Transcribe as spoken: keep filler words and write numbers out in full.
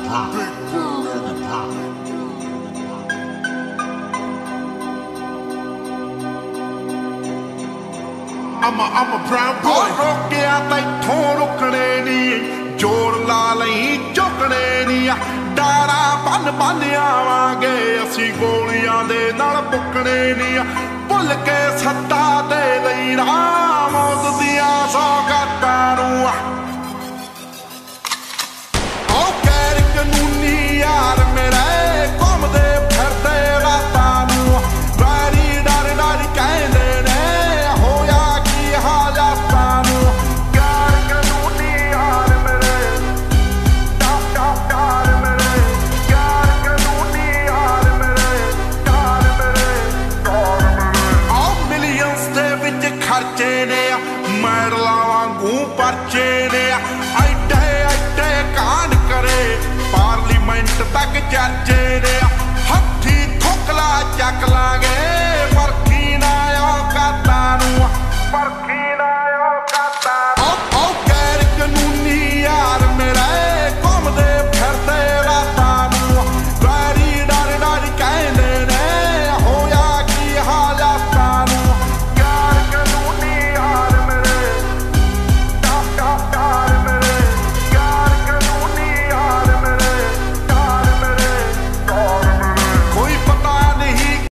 I'm a, I'm a brown boy. रोकिया तैथों रुकने नी, जोर ला लई चुकने नी, डारा बन बन आवांगे असी गोलियां दे नाल पुकने नी, भुल के सत्ता दे देना मौत दियां सौगातां नूं।